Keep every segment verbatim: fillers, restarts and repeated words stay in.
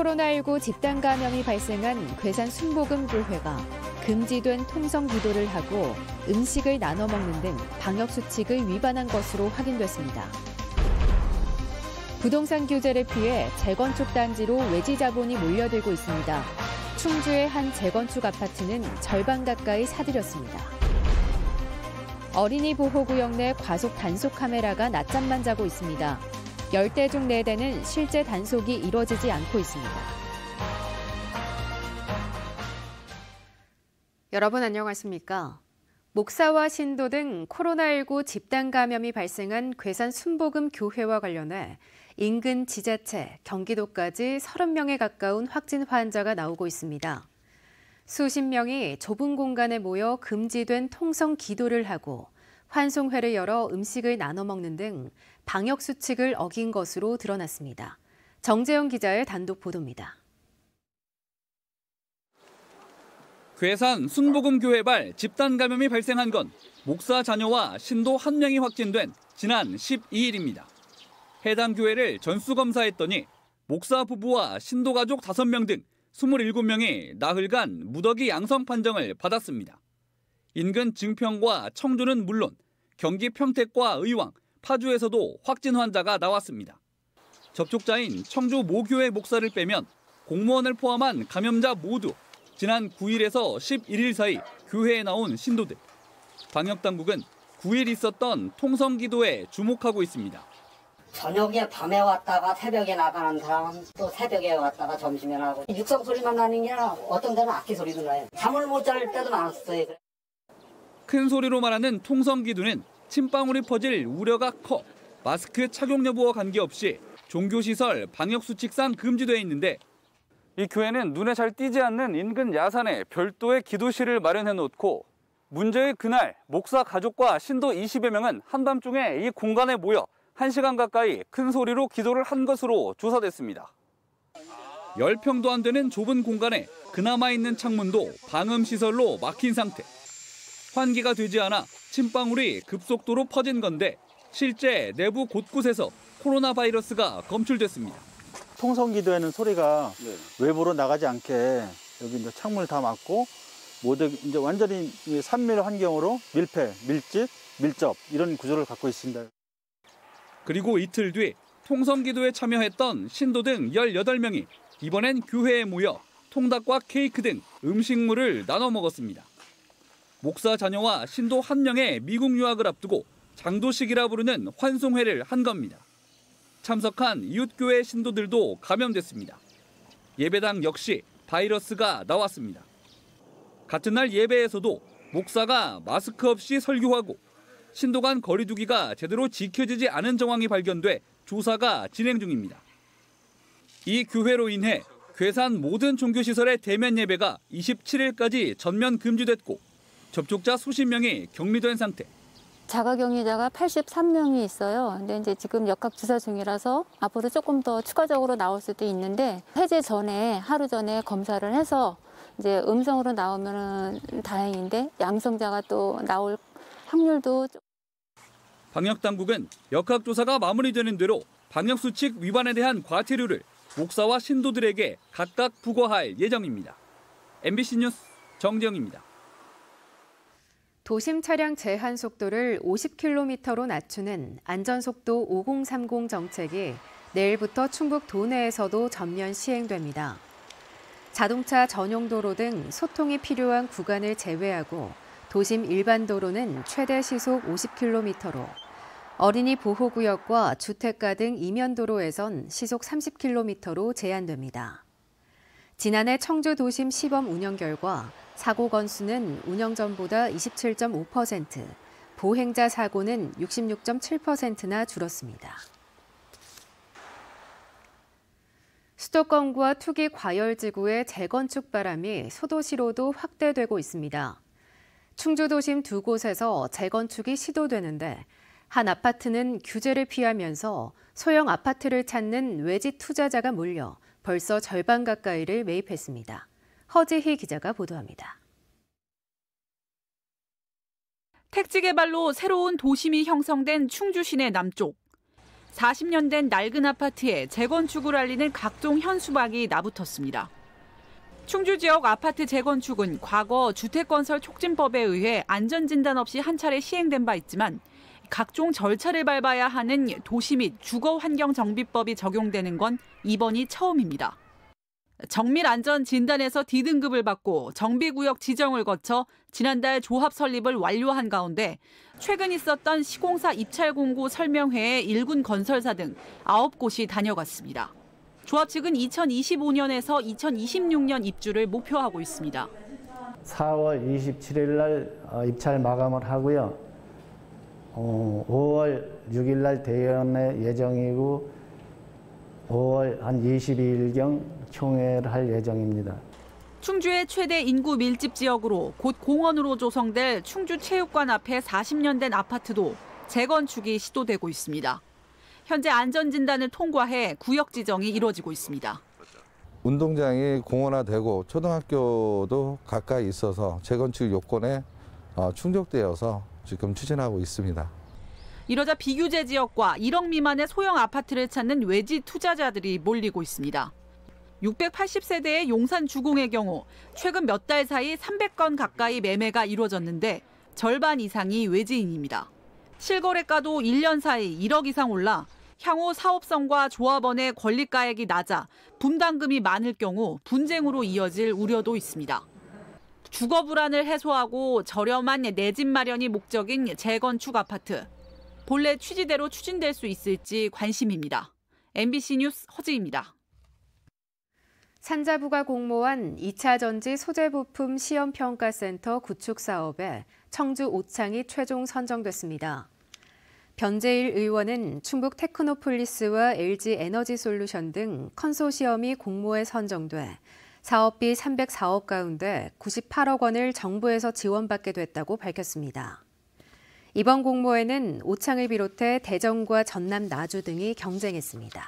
코로나십구 집단 감염이 발생한 괴산 순복음교회가 금지된 통성 기도를 하고 음식을 나눠 먹는 등 방역 수칙을 위반한 것으로 확인됐습니다. 부동산 규제를 피해 재건축 단지로 외지 자본이 몰려들고 있습니다. 충주의 한 재건축 아파트는 절반 가까이 사들였습니다. 어린이 보호구역 내 과속 단속 카메라가 낮잠만 자고 있습니다. 열 대 중 네 대는 실제 단속이 이뤄지지 않고 있습니다. 여러분 안녕하십니까? 목사와 신도 등 코로나십구 집단 감염이 발생한 괴산 순복음 교회와 관련해 인근 지자체, 경기도까지 서른 명에 가까운 확진 환자가 나오고 있습니다. 수십 명이 좁은 공간에 모여 금지된 통성 기도를 하고 환송회를 열어 음식을 나눠 먹는 등 방역 수칙을 어긴 것으로 드러났습니다. 정재영 기자의 단독 보도입니다. 괴산 순복음교회발 집단 감염이 발생한 건 목사 자녀와 신도 한 명이 확진된 지난 십이 일입니다. 해당 교회를 전수검사했더니 목사 부부와 신도 가족 다섯 명 등 스물일곱 명이 나흘간 무더기 양성 판정을 받았습니다. 인근 증평과 청주는 물론 경기 평택과 의왕, 파주에서도 확진 환자가 나왔습니다. 접촉자인 청주 모교회 목사를 빼면 공무원을 포함한 감염자 모두 지난 구 일에서 십일 일 사이 교회에 나온 신도들. 방역당국은 구 일 있었던 통성기도에 주목하고 있습니다. 저녁에 밤에 왔다가 새벽에 나가는 사람은 또 새벽에 왔다가 점심에 나고 육성 소리만 나는 게 아니라 어떤 데는 악기 소리도 나요. 잠을 못 잘 때도 많았어요. 큰 소리로 말하는 통성기도는 침방울이 퍼질 우려가 커 마스크 착용 여부와 관계없이 종교시설 방역수칙상 금지되어 있는데 이 교회는 눈에 잘 띄지 않는 인근 야산에 별도의 기도실을 마련해 놓고 문제의 그날 목사 가족과 신도 이십여 명은 한밤중에 이 공간에 모여 한 시간 가까이 큰 소리로 기도를 한 것으로 조사됐습니다. 열 평도 안 되는 좁은 공간에 그나마 있는 창문도 방음시설로 막힌 상태. 환기가 되지 않아 침방울이 급속도로 퍼진 건데 실제 내부 곳곳에서 코로나 바이러스가 검출됐습니다. 통성기도에는 소리가 네. 외부로 나가지 않게 여기 이제 창문을 다 막고 모두 이제 완전히 산밀 환경으로 밀폐, 밀집, 밀접 이런 구조를 갖고 있습니다. 그리고 이틀 뒤 통성기도에 참여했던 신도 등 열여덟 명이 이번엔 교회에 모여 통닭과 케이크 등 음식물을 나눠 먹었습니다. 목사 자녀와 신도 한 명의 미국 유학을 앞두고 장도식이라 부르는 환송회를 한 겁니다. 참석한 이웃교회 신도들도 감염됐습니다. 예배당 역시 바이러스가 나왔습니다. 같은 날 예배에서도 목사가 마스크 없이 설교하고 신도 간 거리 두기가 제대로 지켜지지 않은 정황이 발견돼 조사가 진행 중입니다. 이 교회로 인해 괴산 모든 종교시설의 대면 예배가 이십칠 일까지 전면 금지됐고 접촉자 수십 명이 격리된 상태. 자가격리자가 팔십삼 명이 있어요. 근데 이제 지금 역학 조사 중이라서 앞으로 조금 더 추가적으로 나올 수도 있는데 해제 전에 하루 전에 검사를 해서 이제 음성으로 나오면은 다행인데 양성자가 또 나올 확률도. 방역 당국은 역학 조사가 마무리되는 대로 방역 수칙 위반에 대한 과태료를 목사와 신도들에게 각각 부과할 예정입니다. 엠비씨 뉴스 정재영입니다. 도심 차량 제한 속도를 오십 킬로미터로 낮추는 안전속도 오공삼공 정책이 내일부터 충북 도내에서도 전면 시행됩니다. 자동차 전용 도로 등 소통이 필요한 구간을 제외하고 도심 일반 도로는 최대 시속 오십 킬로미터로 어린이 보호구역과 주택가 등 이면도로에선 시속 삼십 킬로미터로 제한됩니다. 지난해 청주 도심 시범 운영 결과 사고 건수는 운영 전보다 이십칠 점 오 퍼센트, 보행자 사고는 육십육 점 칠 퍼센트나 줄었습니다. 수도권과 투기 과열지구의 재건축 바람이 소도시로도 확대되고 있습니다. 충주 도심 두 곳에서 재건축이 시도되는데 한 아파트는 규제를 피하면서 소형 아파트를 찾는 외지 투자자가 몰려 벌써 절반 가까이를 매입했습니다. 허지희 기자가 보도합니다. 택지 개발로 새로운 도심이 형성된 충주 시내 남쪽. 사십 년 된 낡은 아파트에 재건축을 알리는 각종 현수막이 나붙었습니다. 충주 지역 아파트 재건축은 과거 주택건설 촉진법에 의해 안전진단 없이 한 차례 시행된 바 있지만 각종 절차를 밟아야 하는 도시 및 주거환경정비법이 적용되는 건 이번이 처음입니다. 정밀안전진단에서 D등급을 받고 정비구역 지정을 거쳐 지난달 조합 설립을 완료한 가운데 최근 있었던 시공사 입찰 공고 설명회에 일군 건설사 등 아홉 곳이 다녀갔습니다. 조합 측은 이천이십오 년에서 이천이십육 년 입주를 목표하고 있습니다. 사월 이십칠일 날 입찰 마감을 하고요. 오월 육일 날 대연의 예정이고 오월 한 이십이일경 총회를 할 예정입니다. 충주의 최대 인구 밀집 지역으로 곧 공원으로 조성될 충주체육관 앞에 사십 년 된 아파트도 재건축이 시도되고 있습니다. 현재 안전진단을 통과해 구역 지정이 이루어지고 있습니다. 운동장이 공원화되고 초등학교도 가까이 있어서 재건축 요건에 충족되어서 지금 추진하고 있습니다. 이러자 비규제 지역과 일억 미만의 소형 아파트를 찾는 외지 투자자들이 몰리고 있습니다. 육백팔십 세대의 용산 주공의 경우 최근 몇 달 사이 삼백 건 가까이 매매가 이루어졌는데 절반 이상이 외지인입니다. 실거래가도 일 년 사이 일억 이상 올라 향후 사업성과 조합원의 권리가액이 낮아 분담금이 많을 경우 분쟁으로 이어질 우려도 있습니다. 주거 불안을 해소하고 저렴한 내 집 마련이 목적인 재건축 아파트. 본래 취지대로 추진될 수 있을지 관심입니다. 엠비씨 뉴스 허지입니다. 산자부가 공모한 이 차 전지 소재부품 시험평가센터 구축 사업에 청주 오창이 최종 선정됐습니다. 변재일 의원은 충북 테크노폴리스와 엘지에너지솔루션 등 컨소시엄이 공모에 선정돼 사업비 삼백사억 가운데 구십팔억 원을 정부에서 지원받게 됐다고 밝혔습니다. 이번 공모에는 오창을 비롯해 대전과 전남 나주 등이 경쟁했습니다.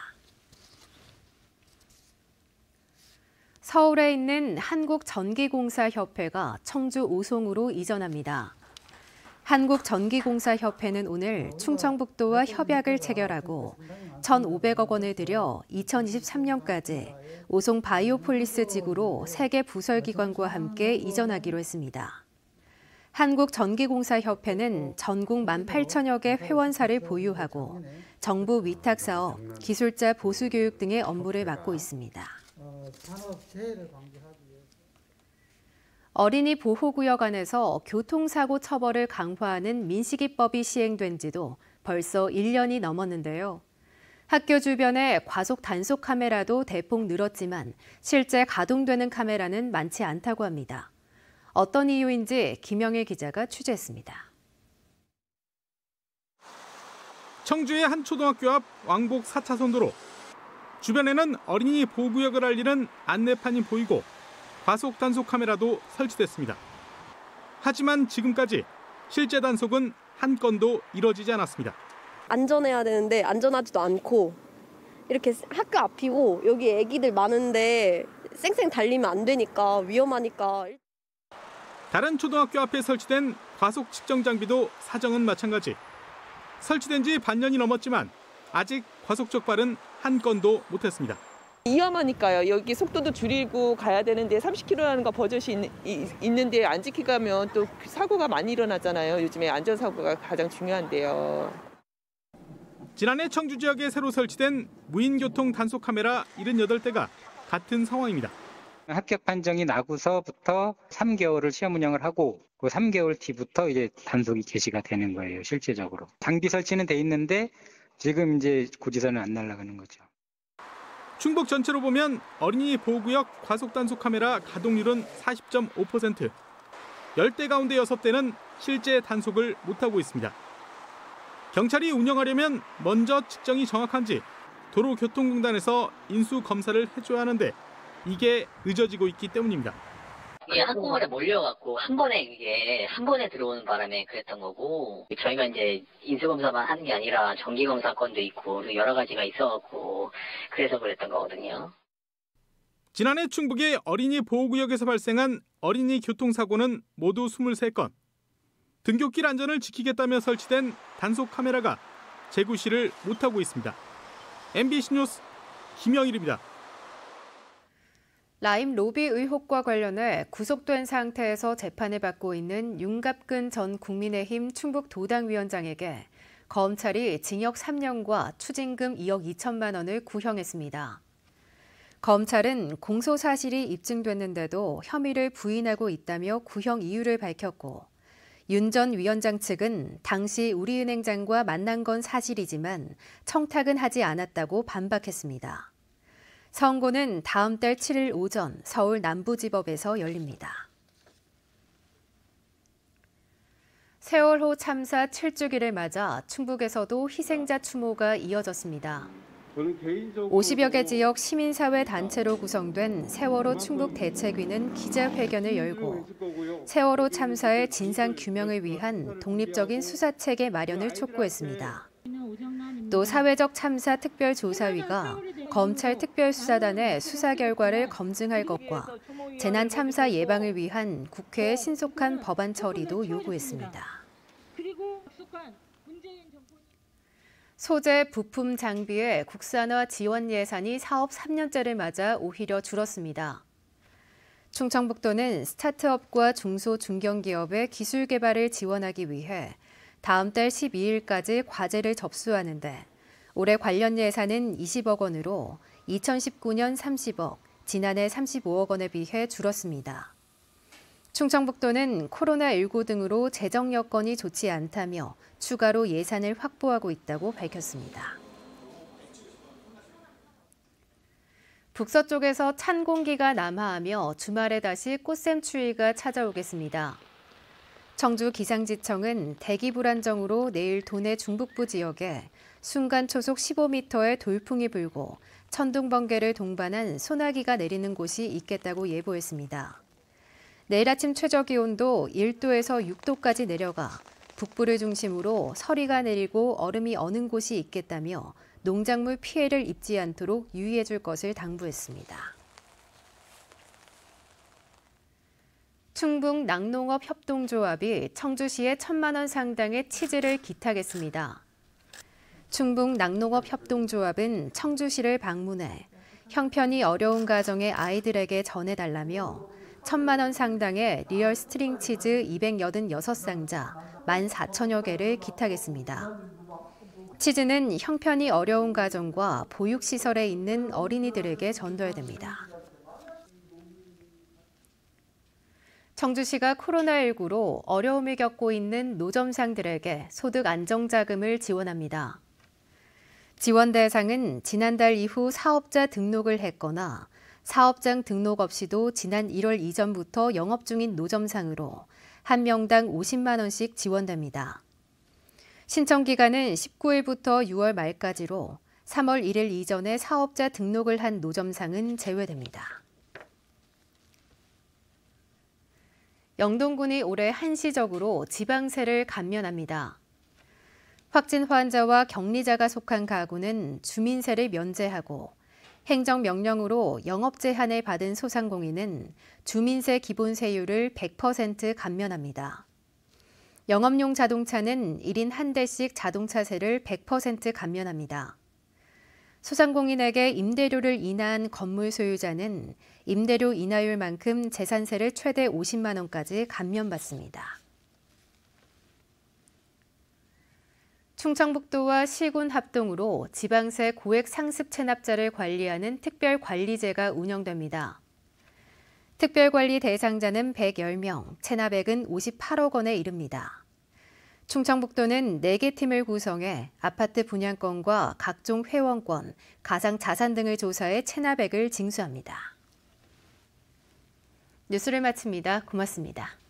서울에 있는 한국전기공사협회가 청주 오송으로 이전합니다. 한국전기공사협회는 오늘 충청북도와 협약을 체결하고 천오백억 원을 들여 이천이십삼 년까지 오송 바이오폴리스 지구로 세계 부설기관과 함께 이전하기로 했습니다. 한국전기공사협회는 전국 만 팔천여 개 회원사를 보유하고 정부 위탁사업, 기술자 보수교육 등의 업무를 맡고 있습니다. 어린이 보호구역 안에서 교통사고 처벌을 강화하는 민식이법이 시행된 지도 벌써 일 년이 넘었는데요. 학교 주변에 과속 단속 카메라도 대폭 늘었지만 실제 가동되는 카메라는 많지 않다고 합니다. 어떤 이유인지 김영일 기자가 취재했습니다. 청주의 한 초등학교 앞 왕복 사 차선 도로. 주변에는 어린이 보호구역을 알리는 안내판이 보이고 과속 단속 카메라도 설치됐습니다. 하지만 지금까지 실제 단속은 한 건도 이뤄지지 않았습니다. 안전해야 되는데 안전하지도 않고 이렇게 학교 앞이고 여기 애기들 많은데 쌩쌩 달리면 안 되니까 위험하니까. 다른 초등학교 앞에 설치된 과속 측정 장비도 사정은 마찬가지. 설치된 지 반년이 넘었지만 아직 과속 적발은 한 건도 못했습니다. 위험하니까요. 여기 속도도 줄이고 가야 되는데 삼십 킬로미터라는 거 버젓이 있는데 안 지키고 가면 또 사고가 많이 일어나잖아요. 요즘에 안전사고가 가장 중요한데요. 지난해 청주 지역에 새로 설치된 무인교통 단속 카메라 칠십팔 대가 같은 상황입니다. 합격 판정이 나고서부터 삼 개월을 시험 운영을 하고 그 삼 개월 뒤부터 이제 단속이 개시가 되는 거예요. 실제적으로. 장비 설치는 돼 있는데 지금 이제 고지서는 안 날아가는 거죠. 충북 전체로 보면 어린이 보호구역 과속 단속 카메라 가동률은 사십 점 오 퍼센트. 십 대 가운데 여섯 대는 실제 단속을 못하고 있습니다. 경찰이 운영하려면 먼저 측정이 정확한지 도로교통공단에서 인수 검사를 해줘야 하는데 이게 늦어지고 있기 때문입니다. 이게 한꺼번에 몰려갖고 한 번에 이게 한 번에 들어오는 바람에 그랬던 거고, 저희가 이제 인수검사만 하는 게 아니라 정기검사 건도 있고 여러 가지가 있어갖고 그래서 그랬던 거거든요. 지난해 충북의 어린이 보호구역에서 발생한 어린이 교통사고는 모두 이십삼 건. 등굣길 안전을 지키겠다며 설치된 단속 카메라가 재구시를 못하고 있습니다. 엠비씨 뉴스 김영일입니다. 라임 로비 의혹과 관련해 구속된 상태에서 재판을 받고 있는 윤갑근 전 국민의힘 충북도당위원장에게 검찰이 징역 삼 년과 추징금 이억 이천만 원을 구형했습니다. 검찰은 공소 사실이 입증됐는데도 혐의를 부인하고 있다며 구형 이유를 밝혔고, 윤 전 위원장 측은 당시 우리은행장과 만난 건 사실이지만 청탁은 하지 않았다고 반박했습니다. 선고는 다음 달 칠 일 오전 서울 남부지법에서 열립니다. 세월호 참사 칠 주기를 맞아 충북에서도 희생자 추모가 이어졌습니다. 오십여 개 지역 시민사회 단체로 구성된 세월호 충북대책위는 기자회견을 열고 세월호 참사의 진상 규명을 위한 독립적인 수사체계 마련을 촉구했습니다. 또 사회적 참사 특별조사위가 검찰 특별수사단의 수사 결과를 검증할 것과 재난 참사 예방을 위한 국회의 신속한 법안 처리도 요구했습니다. 소재, 부품, 장비의 국산화 지원 예산이 사업 삼 년째를 맞아 오히려 줄었습니다. 충청북도는 스타트업과 중소, 중견기업의 기술 개발을 지원하기 위해 다음 달 십이 일까지 과제를 접수하는데 올해 관련 예산은 이십억 원으로 이천십구 년 삼십억, 지난해 삼십오억 원에 비해 줄었습니다. 충청북도는 코로나십구 등으로 재정 여건이 좋지 않다며 추가로 예산을 확보하고 있다고 밝혔습니다. 북서쪽에서 찬 공기가 남하하며 주말에 다시 꽃샘추위가 찾아오겠습니다. 청주 기상지청은 대기 불안정으로 내일 도내 중북부 지역에 순간 초속 십오 미터의 돌풍이 불고 천둥 번개를 동반한 소나기가 내리는 곳이 있겠다고 예보했습니다. 내일 아침 최저기온도 일 도에서 육 도까지 내려가 북부를 중심으로 서리가 내리고 얼음이 어는 곳이 있겠다며 농작물 피해를 입지 않도록 유의해 줄 것을 당부했습니다. 충북 낙농업협동조합이 청주시에 천만 원 상당의 치즈를 기탁했습니다. 충북 낙농업협동조합은 청주시를 방문해 형편이 어려운 가정의 아이들에게 전해달라며 천만 원 상당의 리얼 스트링 치즈 이백팔십육 상자 만 사천여 개를 기탁했습니다. 치즈는 형편이 어려운 가정과 보육시설에 있는 어린이들에게 전달됩니다. 청주시가 코로나십구로 어려움을 겪고 있는 노점상들에게 소득 안정자금을 지원합니다. 지원 대상은 지난달 이후 사업자 등록을 했거나 사업장 등록 없이도 지난 일월 이전부터 영업 중인 노점상으로 한 명당 오십만 원씩 지원됩니다. 신청 기간은 십구 일부터 유월 말까지로 삼월 일 일 이전에 사업자 등록을 한 노점상은 제외됩니다. 영동군이 올해 한시적으로 지방세를 감면합니다. 확진 환자와 격리자가 속한 가구는 주민세를 면제하고 행정명령으로 영업 제한을 받은 소상공인은 주민세 기본세율을 백 퍼센트 감면합니다. 영업용 자동차는 일 인 한 대씩 자동차세를 백 퍼센트 감면합니다. 소상공인에게 임대료를 인하한 건물 소유자는 임대료 인하율만큼 재산세를 최대 오십만 원까지 감면받습니다. 충청북도와 시군 합동으로 지방세 고액 상습 체납자를 관리하는 특별관리제가 운영됩니다. 특별관리 대상자는 백십 명, 체납액은 오십팔억 원에 이릅니다. 충청북도는 네 개 팀을 구성해 아파트 분양권과 각종 회원권, 가상자산 등을 조사해 체납액을 징수합니다. 뉴스를 마칩니다. 고맙습니다.